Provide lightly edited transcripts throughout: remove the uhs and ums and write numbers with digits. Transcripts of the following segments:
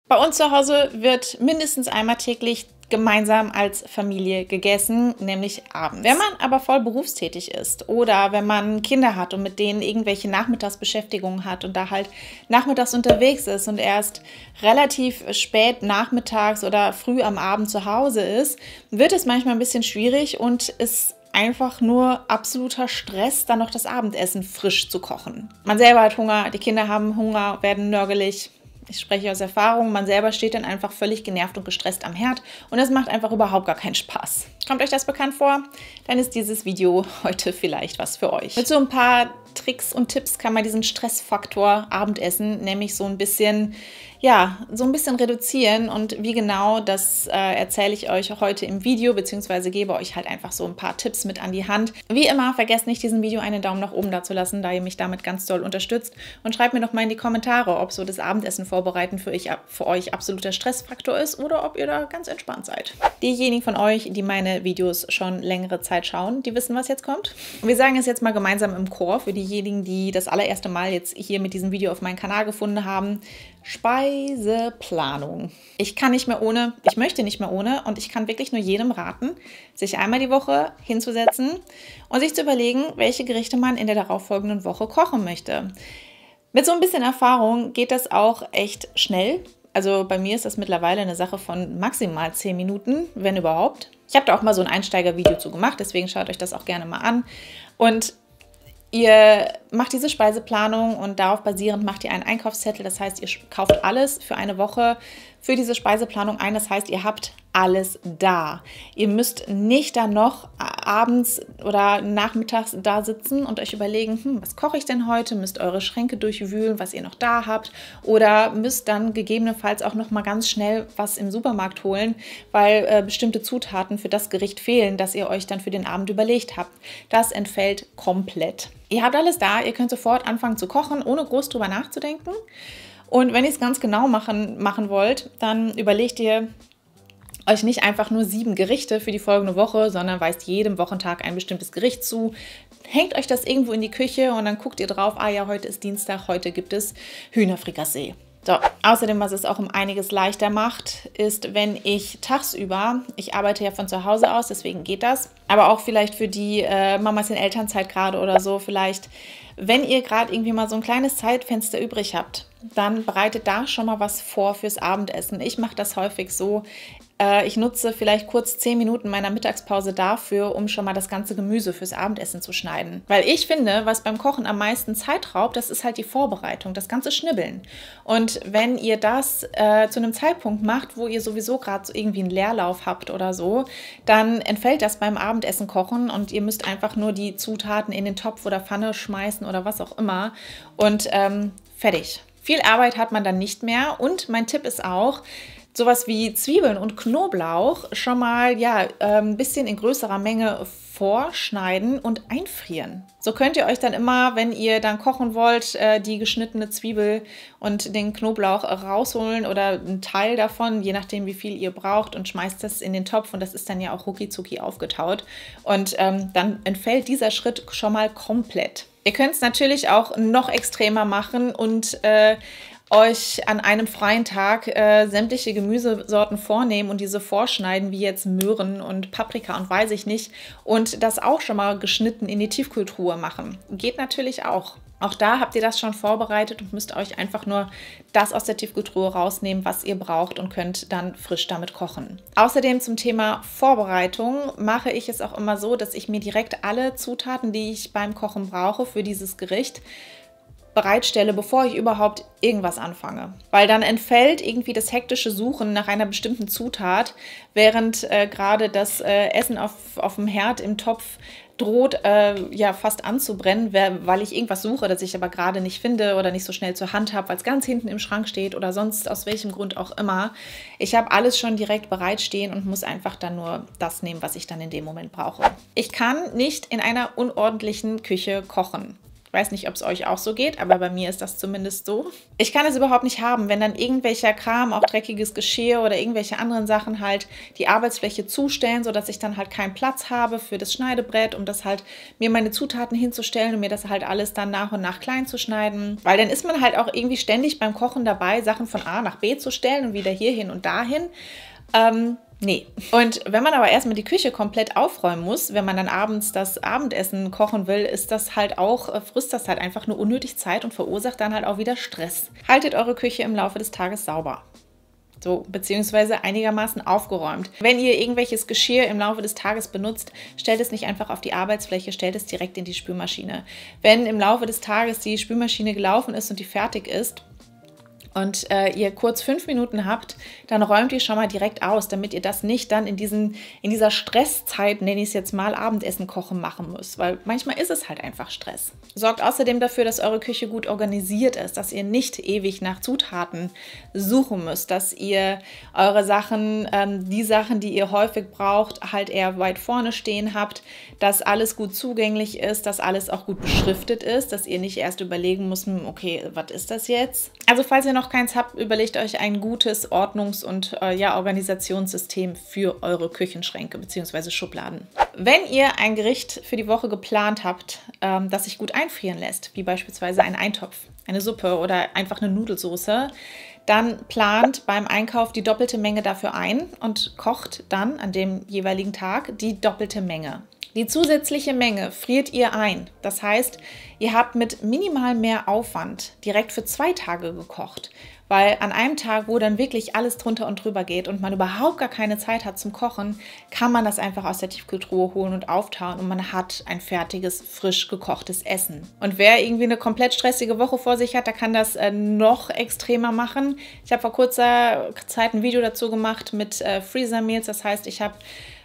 Bei uns zu Hause wird mindestens einmal täglich gemeinsam als Familie gegessen, nämlich abends. Wenn man aber voll berufstätig ist oder wenn man Kinder hat und mit denen irgendwelche Nachmittagsbeschäftigungen hat und da halt nachmittags unterwegs ist und erst relativ spät nachmittags oder früh am Abend zu Hause ist, wird es manchmal ein bisschen schwierig und es einfach nur absoluter Stress, dann noch das Abendessen frisch zu kochen. Man selber hat Hunger, die Kinder haben Hunger, werden nörgelig. Ich spreche aus Erfahrung, man selber steht dann einfach völlig genervt und gestresst am Herd und es macht einfach überhaupt gar keinen Spaß. Kommt euch das bekannt vor? Dann ist dieses Video heute vielleicht was für euch. Mit so ein paar Tricks und Tipps kann man diesen Stressfaktor Abendessen nämlich so ein bisschen reduzieren, und wie genau, das erzähle ich euch heute im Video, beziehungsweise gebe euch halt einfach so ein paar Tipps mit an die Hand. Wie immer, vergesst nicht, diesem Video einen Daumen nach oben da zu lassen, da ihr mich damit ganz doll unterstützt, und schreibt mir doch mal in die Kommentare, ob so das Abendessen vorbereiten für euch absoluter Stressfaktor ist oder ob ihr da ganz entspannt seid. Diejenigen von euch, die meine Videos schon längere Zeit schauen, die wissen, was jetzt kommt. Wir sagen es jetzt mal gemeinsam im Chor, für diejenigen, die das allererste Mal jetzt hier mit diesem Video auf meinen Kanal gefunden haben. Speiseplanung. Ich kann nicht mehr ohne, ich möchte nicht mehr ohne, und ich kann wirklich nur jedem raten, sich einmal die Woche hinzusetzen und sich zu überlegen, welche Gerichte man in der darauffolgenden Woche kochen möchte. Mit so ein bisschen Erfahrung geht das auch echt schnell. Also bei mir ist das mittlerweile eine Sache von maximal 10 Minuten, wenn überhaupt. Ich habe da auch mal so ein Einsteigervideo zu gemacht, deswegen schaut euch das auch gerne mal an. Und ihr macht diese Speiseplanung und darauf basierend macht ihr einen Einkaufszettel. Das heißt, ihr kauft alles für eine Woche für diese Speiseplanung ein. Das heißt, ihr habt alles da. Ihr müsst nicht dann noch abends oder nachmittags da sitzen und euch überlegen, was koche ich denn heute? Müsst eure Schränke durchwühlen, was ihr noch da habt, oder müsst dann gegebenenfalls auch noch mal ganz schnell was im Supermarkt holen, weil bestimmte Zutaten für das Gericht fehlen, das ihr euch dann für den Abend überlegt habt. Das entfällt komplett. Ihr habt alles da, ihr könnt sofort anfangen zu kochen, ohne groß drüber nachzudenken. Und wenn ihr es ganz genau machen wollt, dann überlegt ihr euch nicht einfach nur 7 Gerichte für die folgende Woche, sondern weist jedem Wochentag ein bestimmtes Gericht zu. Hängt euch das irgendwo in die Küche und dann guckt ihr drauf, ah ja, heute ist Dienstag, heute gibt es Hühnerfrikassee. So, außerdem, was es auch um einiges leichter macht, ist, wenn ich tagsüber, ich arbeite ja von zu Hause aus, deswegen geht das, aber auch vielleicht für die Mamas in Elternzeit gerade oder so, vielleicht, wenn ihr gerade irgendwie mal so ein kleines Zeitfenster übrig habt, dann bereitet da schon mal was vor fürs Abendessen. Ich mache das häufig so. Ich nutze vielleicht kurz 10 Minuten meiner Mittagspause dafür, um schon mal das ganze Gemüse fürs Abendessen zu schneiden. Weil ich finde, was beim Kochen am meisten Zeit raubt, das ist halt die Vorbereitung, das ganze Schnibbeln. Und wenn ihr das zu einem Zeitpunkt macht, wo ihr sowieso gerade so irgendwie einen Leerlauf habt oder so, dann entfällt das beim Abendessen kochen und ihr müsst einfach nur die Zutaten in den Topf oder Pfanne schmeißen oder was auch immer und fertig. Viel Arbeit hat man dann nicht mehr, und mein Tipp ist auch, sowas wie Zwiebeln und Knoblauch schon mal ein bisschen in größerer Menge vorschneiden und einfrieren. So könnt ihr euch dann immer, wenn ihr dann kochen wollt, die geschnittene Zwiebel und den Knoblauch rausholen oder einen Teil davon, je nachdem wie viel ihr braucht, und schmeißt das in den Topf, und das ist dann ja auch rucki-zucki aufgetaut, und dann entfällt dieser Schritt schon mal komplett. Ihr könnt es natürlich auch noch extremer machen und euch an einem freien Tag sämtliche Gemüsesorten vornehmen und diese vorschneiden, wie jetzt Möhren und Paprika und weiß ich nicht, und das auch schon mal geschnitten in die Tiefkühltruhe machen. Geht natürlich auch. Auch da habt ihr das schon vorbereitet und müsst euch einfach nur das aus der Tiefkühltruhe rausnehmen, was ihr braucht, und könnt dann frisch damit kochen. Außerdem zum Thema Vorbereitung mache ich es auch immer so, dass ich mir direkt alle Zutaten, die ich beim Kochen brauche für dieses Gericht, bereitstelle, bevor ich überhaupt irgendwas anfange. Weil dann entfällt irgendwie das hektische Suchen nach einer bestimmten Zutat, während gerade das Essen auf dem Herd im Topf droht fast anzubrennen, weil ich irgendwas suche, das ich aber gerade nicht finde oder nicht so schnell zur Hand habe, weil es ganz hinten im Schrank steht oder sonst aus welchem Grund auch immer. Ich habe alles schon direkt bereitstehen und muss einfach dann nur das nehmen, was ich dann in dem Moment brauche. Ich kann nicht in einer unordentlichen Küche kochen. Ich weiß nicht, ob es euch auch so geht, aber bei mir ist das zumindest so. Ich kann es überhaupt nicht haben, wenn dann irgendwelcher Kram, auch dreckiges Geschirr oder irgendwelche anderen Sachen halt die Arbeitsfläche zustellen, sodass ich dann halt keinen Platz habe für das Schneidebrett, um das halt mir meine Zutaten hinzustellen und mir das halt alles dann nach und nach klein zu schneiden. Weil dann ist man halt auch irgendwie ständig beim Kochen dabei, Sachen von A nach B zu stellen und wieder hierhin und dahin. Nee. Und wenn man aber erstmal die Küche komplett aufräumen muss, wenn man dann abends das Abendessen kochen will, ist das halt auch, frisst das halt einfach nur unnötig Zeit und verursacht dann halt auch wieder Stress. Haltet eure Küche im Laufe des Tages sauber. So, beziehungsweise einigermaßen aufgeräumt. Wenn ihr irgendwelches Geschirr im Laufe des Tages benutzt, stellt es nicht einfach auf die Arbeitsfläche, stellt es direkt in die Spülmaschine. Wenn im Laufe des Tages die Spülmaschine gelaufen ist und die fertig ist, und ihr kurz 5 Minuten habt, dann räumt ihr schon mal direkt aus, damit ihr das nicht dann in dieser Stresszeit, nenne ich es jetzt mal, Abendessen kochen machen müsst, weil manchmal ist es halt einfach Stress. Sorgt außerdem dafür, dass eure Küche gut organisiert ist, dass ihr nicht ewig nach Zutaten suchen müsst, dass ihr eure Sachen, die Sachen, die ihr häufig braucht, halt eher weit vorne stehen habt, dass alles gut zugänglich ist, dass alles auch gut beschriftet ist, dass ihr nicht erst überlegen müsst, okay, was ist das jetzt? Also falls ihr noch keins habt, überlegt euch ein gutes Ordnungs- und Organisationssystem für eure Küchenschränke bzw. Schubladen. Wenn ihr ein Gericht für die Woche geplant habt, das sich gut einfrieren lässt, wie beispielsweise ein Eintopf, eine Suppe oder einfach eine Nudelsoße, dann plant beim Einkauf die doppelte Menge dafür ein und kocht dann an dem jeweiligen Tag die doppelte Menge. Die zusätzliche Menge friert ihr ein. Das heißt, ihr habt mit minimal mehr Aufwand direkt für 2 Tage gekocht. Weil an einem Tag, wo dann wirklich alles drunter und drüber geht und man überhaupt gar keine Zeit hat zum Kochen, kann man das einfach aus der Tiefkühltruhe holen und auftauen und man hat ein fertiges, frisch gekochtes Essen. Und wer irgendwie eine komplett stressige Woche vor sich hat, der kann das noch extremer machen. Ich habe vor kurzer Zeit ein Video dazu gemacht mit Freezer Meals. Das heißt, ich habe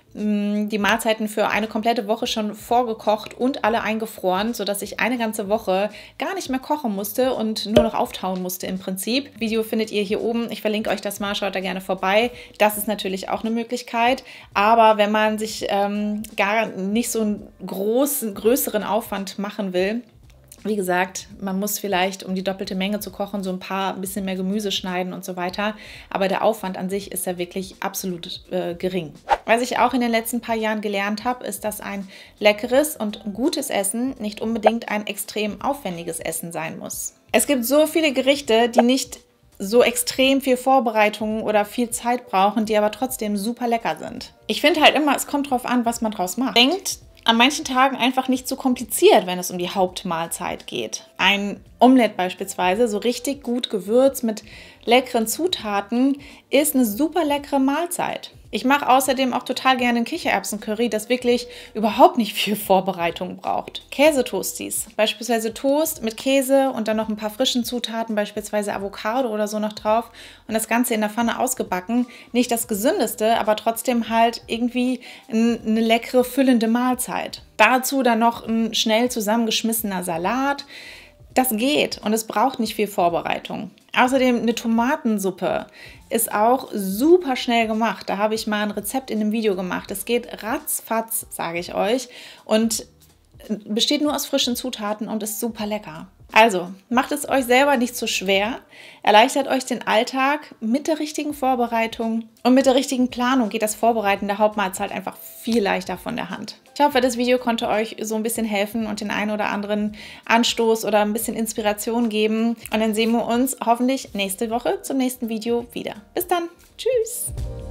die Mahlzeiten für eine komplette Woche schon vorgekocht und alle eingefroren, sodass ich eine ganze Woche gar nicht mehr kochen musste und nur noch auftauen musste im Prinzip. Video findet ihr hier oben. Ich verlinke euch das mal, schaut da gerne vorbei. Das ist natürlich auch eine Möglichkeit. Aber wenn man sich gar nicht so einen größeren Aufwand machen will, wie gesagt, man muss vielleicht, um die doppelte Menge zu kochen, so ein bisschen mehr Gemüse schneiden und so weiter. Aber der Aufwand an sich ist ja wirklich absolut gering. Was ich auch in den letzten paar Jahren gelernt habe, ist, dass ein leckeres und gutes Essen nicht unbedingt ein extrem aufwendiges Essen sein muss. Es gibt so viele Gerichte, die nicht so extrem viel Vorbereitung oder viel Zeit brauchen, die aber trotzdem super lecker sind. Ich finde halt immer, es kommt drauf an, was man draus macht. Denkt an manchen Tagen einfach nicht so kompliziert, wenn es um die Hauptmahlzeit geht. Ein Omelett beispielsweise, so richtig gut gewürzt mit leckeren Zutaten, ist eine super leckere Mahlzeit. Ich mache außerdem auch total gerne ein Kichererbsen-Curry, das wirklich überhaupt nicht viel Vorbereitung braucht. Käsetoasties, beispielsweise Toast mit Käse und dann noch ein paar frischen Zutaten, beispielsweise Avocado oder so noch drauf und das Ganze in der Pfanne ausgebacken. Nicht das Gesündeste, aber trotzdem halt irgendwie eine leckere, füllende Mahlzeit. Dazu dann noch ein schnell zusammengeschmissener Salat. Das geht und es braucht nicht viel Vorbereitung. Außerdem eine Tomatensuppe ist auch super schnell gemacht. Da habe ich mal ein Rezept in einem Video gemacht. Es geht ratzfatz, sage ich euch, und besteht nur aus frischen Zutaten und ist super lecker. Also, macht es euch selber nicht zu schwer, erleichtert euch den Alltag mit der richtigen Vorbereitung und mit der richtigen Planung geht das Vorbereiten der Hauptmahlzeit einfach viel leichter von der Hand. Ich hoffe, das Video konnte euch so ein bisschen helfen und den einen oder anderen Anstoß oder ein bisschen Inspiration geben. Und dann sehen wir uns hoffentlich nächste Woche zum nächsten Video wieder. Bis dann. Tschüss.